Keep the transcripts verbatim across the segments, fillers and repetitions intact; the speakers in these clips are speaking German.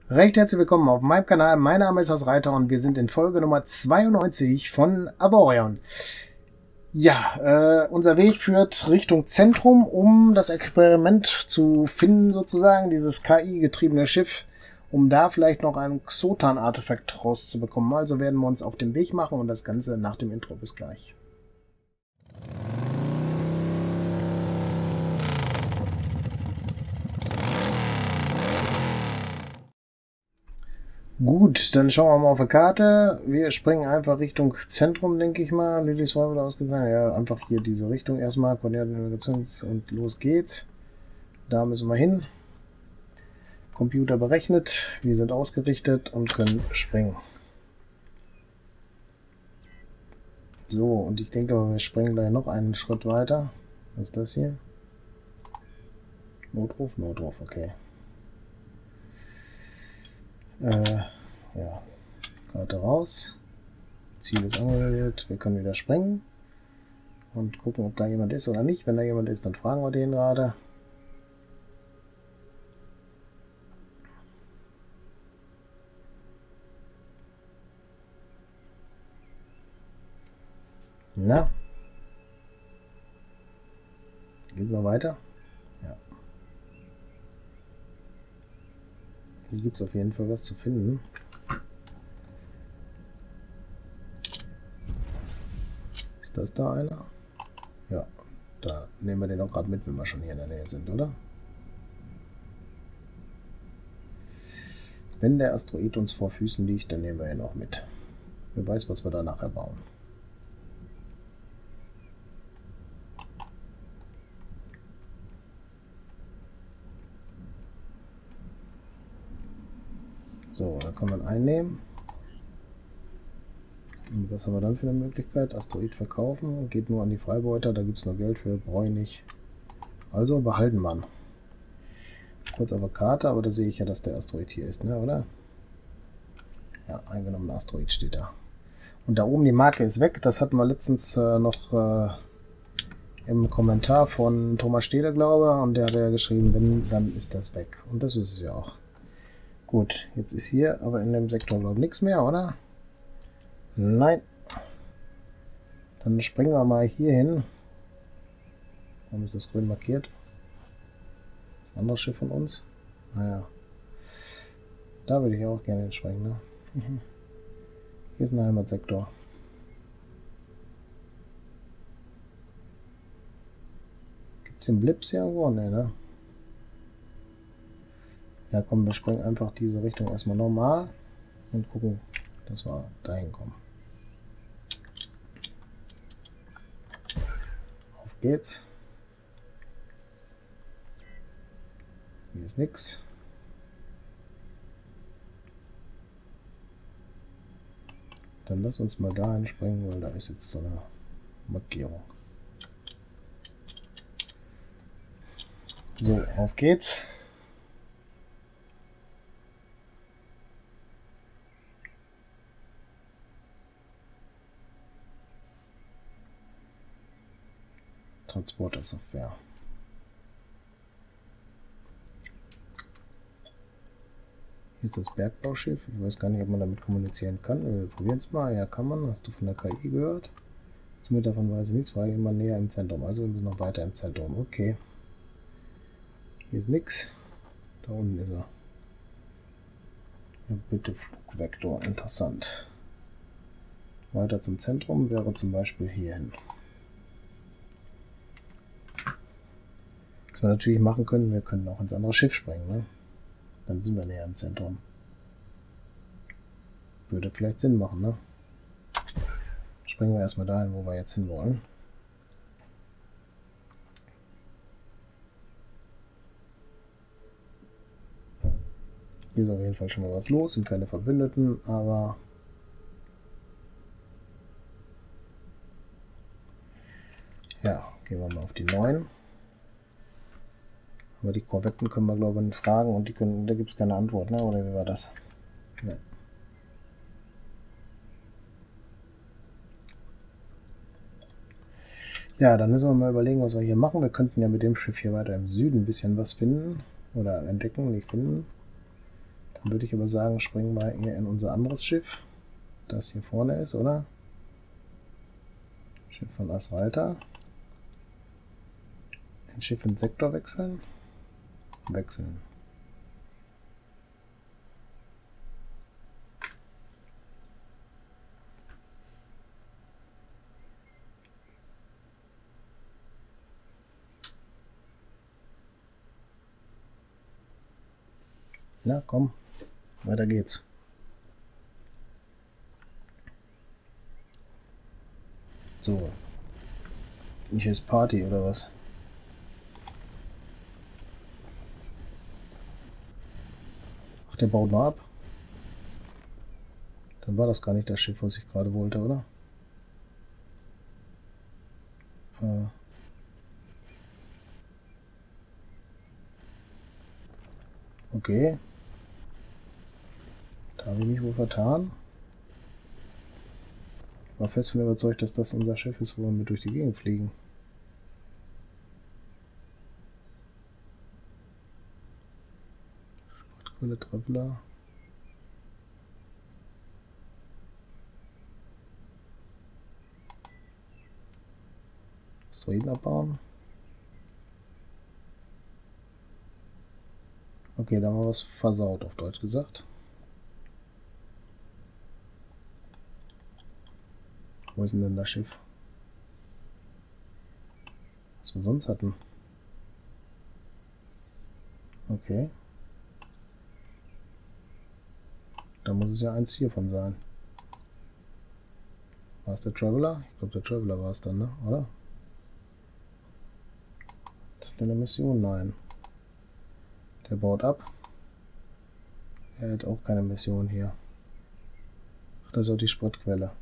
Recht herzlich willkommen auf meinem Kanal. Mein Name ist Haus Reiter und wir sind in Folge Nummer zweiundneunzig von Arborion. Ja, äh, unser Weg führt Richtung Zentrum, um das Experiment zu finden, sozusagen, dieses K I-getriebene Schiff, um da vielleicht noch ein Xotan-Artefakt rauszubekommen. Also werden wir uns auf den Weg machen und das Ganze nach dem Intro. Bis gleich. Gut, dann schauen wir mal auf die Karte. Wir springen einfach Richtung Zentrum, denke ich mal. Lillys war wieder ausgesagt. Ja, einfach hier diese Richtung erstmal. Koordinaten, Navigations und los geht's. Da müssen wir hin. Computer berechnet. Wir sind ausgerichtet und können springen. So, und ich denke mal, wir springen gleich noch einen Schritt weiter. Was ist das hier? Notruf, Notruf, okay. Äh, ja, Karte raus. Ziel ist angewählt. Wir können wieder springen. Und gucken, ob da jemand ist oder nicht. Wenn da jemand ist, dann fragen wir den gerade. Na? Geht's noch weiter? Ja. Hier gibt es auf jeden Fall was zu finden. Ist das da einer? Ja, da nehmen wir den auch gerade mit, wenn wir schon hier in der Nähe sind, oder? Wenn der Asteroid uns vor Füßen liegt, dann nehmen wir ihn auch mit. Wer weiß, was wir da nachher bauen. So, da kann man einnehmen. Und was haben wir dann für eine Möglichkeit? Asteroid verkaufen. Geht nur an die Freibeuter, da gibt es noch Geld für, brauche ich nicht. Also behalten man. Kurz auf der Karte, aber da sehe ich ja, dass der Asteroid hier ist, ne, oder? Ja, eingenommener Asteroid steht da. Und da oben die Marke ist weg. Das hatten wir letztens äh, noch äh, im Kommentar von Thomas Stede, glaube ich. Und der hat ja geschrieben, wenn, dann ist das weg. Und das ist es ja auch. Gut, jetzt ist hier aber in dem Sektor, glaube ich, nichts mehr, oder? Nein. Dann springen wir mal hier hin. Warum ist das grün markiert? Das andere Schiff von uns? Naja. Da würde ich auch gerne hinspringen, ne? Hier ist ein Heimatsektor. Gibt es den Blips hier irgendwo? Ne, ne? Ja, komm, wir springen einfach diese Richtung erstmal normal und gucken, dass wir dahin kommen. Auf geht's. Hier ist nichts. Dann lass uns mal dahin springen, weil da ist jetzt so eine Markierung. So, auf geht's. Transporter-Software. Hier ist das Bergbauschiff. Ich weiß gar nicht, ob man damit kommunizieren kann. Wir probieren es mal. Ja, kann man. Hast du von der K I gehört? Somit davon weiß ich nichts. War immer näher im Zentrum. Also wir müssen noch weiter ins Zentrum. Okay. Hier ist nichts. Da unten ist er. Ja, bitte Flugvektor. Interessant. Weiter zum Zentrum wäre zum Beispiel hierhin. Was wir natürlich machen können, wir können auch ins andere Schiff springen, ne? Dann sind wir näher im Zentrum. Würde vielleicht Sinn machen, ne? Springen wir erstmal dahin, wo wir jetzt hin wollen. Hier ist auf jeden Fall schon mal was los, sind keine Verbündeten, aber ja, gehen wir mal auf die neun. Aber die Korvetten können wir, glaube ich, nicht fragen und die können, da gibt es keine Antwort, ne? Oder wie war das? Ne. Ja, dann müssen wir mal überlegen, was wir hier machen. Wir könnten ja mit dem Schiff hier weiter im Süden ein bisschen was finden. Oder entdecken, nicht finden. Dann würde ich aber sagen, springen wir hier in unser anderes Schiff, das hier vorne ist, oder? Schiff von Asreiter. Ein Schiff in Sektor wechseln. Wechseln. Na komm, weiter geht's. So. Hier ist Party oder was? Ach, der baut noch ab. Dann war das gar nicht das Schiff, was ich gerade wollte, oder? Äh. Okay. Da habe ich mich wohl vertan. Ich war fest von überzeugt, dass das unser Schiff ist, wo wir mit durch die Gegend fliegen. Sportquelle Traveler. Asteroiden abbauen. Okay, da haben wir was versaut, auf Deutsch gesagt. Wo ist denn das Schiff? Was wir sonst hatten. Okay. Da muss es ja eins hiervon sein. War es der Traveler? Ich glaube, der Traveler war es dann, ne? Oder? Das ist eine Mission? Nein. Der baut ab. Er hat auch keine Mission hier. Ach, das ist auch die Sportquelle.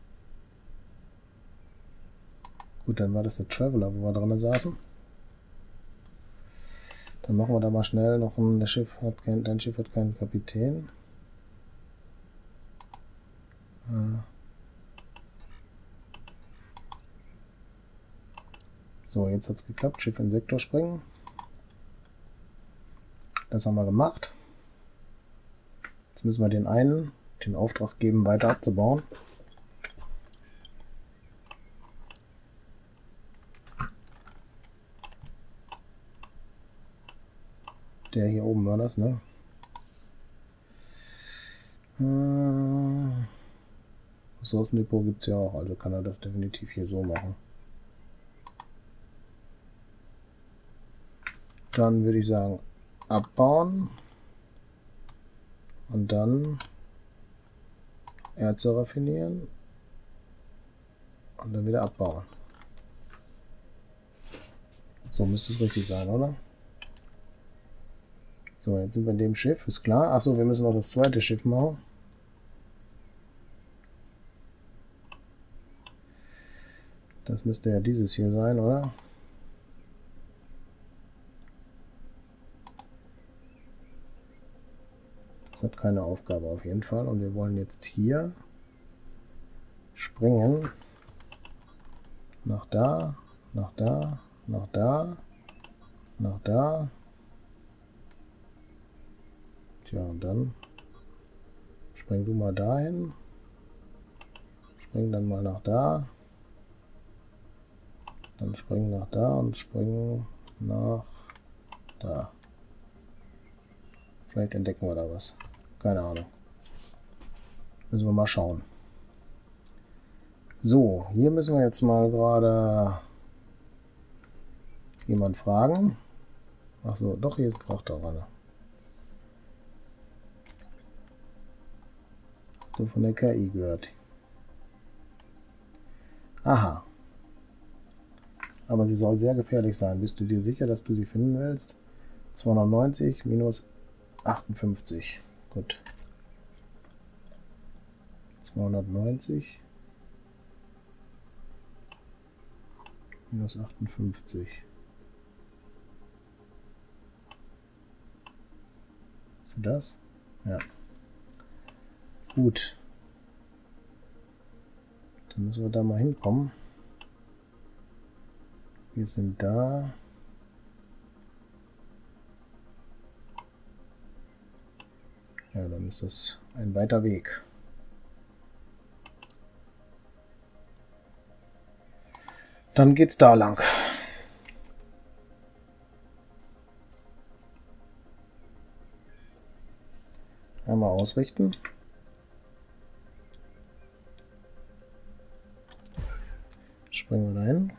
Gut, dann war das der Traveler, wo wir dran saßen. Dann machen wir da mal schnell noch ein... Das Schiff hat kein, dein Schiff hat keinen Kapitän. Äh. So, jetzt hat es geklappt. Schiff in Sektor springen. Das haben wir gemacht. Jetzt müssen wir den einen den Auftrag geben, weiter abzubauen. Der hier oben war das, ne? Äh, Ressourcendepot gibt es ja auch, also kann er das definitiv hier so machen. Dann würde ich sagen, abbauen und dann Erze raffinieren und dann wieder abbauen. So müsste es richtig sein, oder? So, jetzt sind wir in dem Schiff, ist klar. Achso, wir müssen noch das zweite Schiff machen. Das müsste ja dieses hier sein, oder? Das hat keine Aufgabe auf jeden Fall. Und wir wollen jetzt hier springen. Nach da, nach da, nach da, nach da. Tja, und dann spring du mal dahin. Spring dann mal nach da. Dann springen nach da und springen nach da. Vielleicht entdecken wir da was. Keine Ahnung. Müssen wir mal schauen. So, hier müssen wir jetzt mal gerade jemand fragen. Ach so, doch, hier ist Frachteranne. Hast du von der K I gehört? Aha. Aber sie soll sehr gefährlich sein. Bist du dir sicher, dass du sie finden willst? zweihundertneunzig minus achtundfünfzig. Gut. zweihundertneunzig minus achtundfünfzig. Ist das? Ja. Gut. Dann müssen wir da mal hinkommen. Wir sind da. Ja, dann ist das ein weiter Weg. Dann geht's da lang. Einmal ausrichten. Springen wir dahin.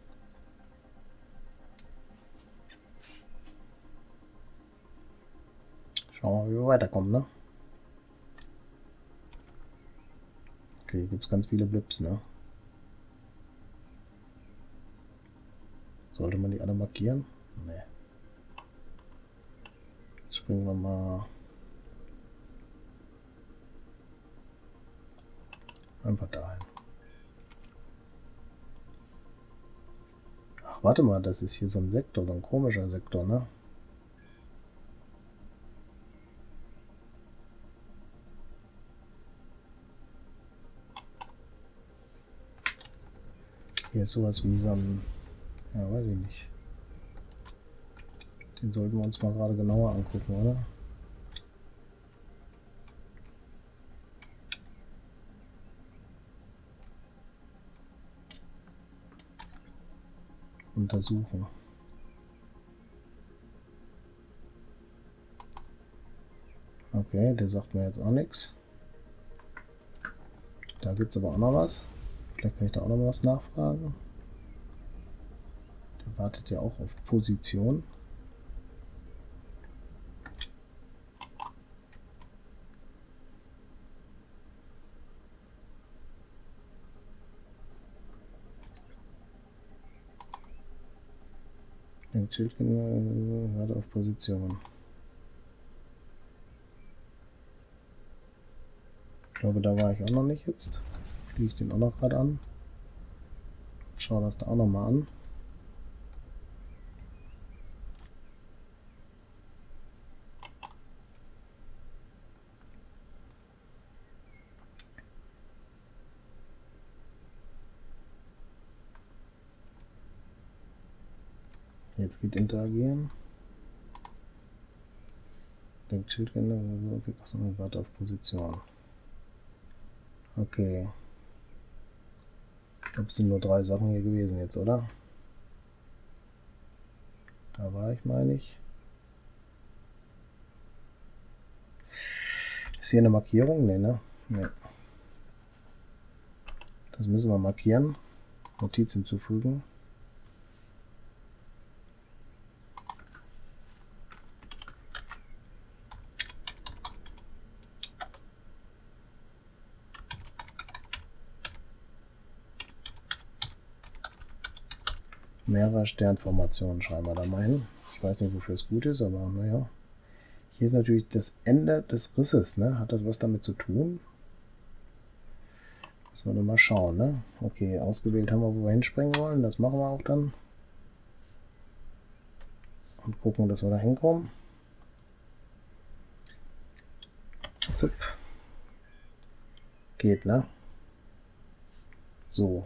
Schauen wir mal, wie wir weiterkommen, ne? Okay, hier gibt es ganz viele Blips, ne? Sollte man die alle markieren? Ne. Springen wir mal einfach dahin. Ach, warte mal, das ist hier so ein Sektor, so ein komischer Sektor, ne? Hier ist sowas wie so ein... Ja, weiß ich nicht. Den sollten wir uns mal gerade genauer angucken, oder? Untersuchen. Okay, der sagt mir jetzt auch nichts. Da gibt es aber auch noch was. Vielleicht kann ich da auch noch was nachfragen. Der wartet ja auch auf Position. Denkt Schild gerade auf Position. Ich glaube, da war ich auch noch nicht jetzt. Fliege ich den auch noch gerade an. Schau das da auch noch mal an. Jetzt geht interagieren. Denkt Schild, warte auf Position. Okay. Ich glaube, es sind nur drei Sachen hier gewesen jetzt, oder? Da war ich, meine ich. Ist hier eine Markierung? Ne, ne? Ne. Das müssen wir markieren. Notiz hinzufügen. Mehrere Sternformationen schreiben wir da mal hin. Ich weiß nicht, wofür es gut ist, aber naja. Hier ist natürlich das Ende des Risses, ne? Hat das was damit zu tun? Müssen wir dann mal schauen, ne? Okay, ausgewählt haben wir, wo wir hinspringen wollen. Das machen wir auch dann. Und gucken, dass wir da hinkommen. Zup. Geht, ne? So.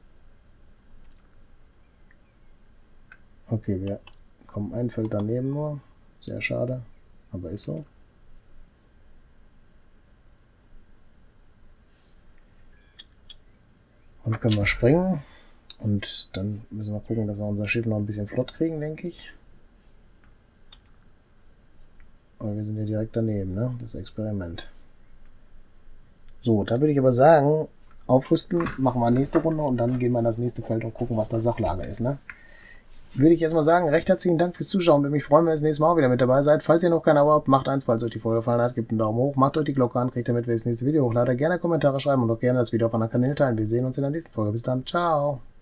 Okay, wir kommen ein Feld daneben nur. Sehr schade, aber ist so. Und können wir springen. Und dann müssen wir gucken, dass wir unser Schiff noch ein bisschen flott kriegen, denke ich. Aber wir sind ja direkt daneben, ne? Das Experiment. So, da würde ich aber sagen, aufrüsten, machen wir nächste Runde und dann gehen wir in das nächste Feld und gucken, was da Sachlage ist, ne? Würde ich erstmal sagen, recht herzlichen Dank fürs Zuschauen. Würde mich freuen, wenn ihr das nächste Mal auch wieder mit dabei seid. Falls ihr noch kein Abo habt, macht eins, falls euch die Folge gefallen hat, gebt einen Daumen hoch, macht euch die Glocke an, kriegt damit, wenn ich das nächste Video hochlade. Gerne Kommentare schreiben und auch gerne das Video auf anderen Kanälen teilen. Wir sehen uns in der nächsten Folge. Bis dann, ciao!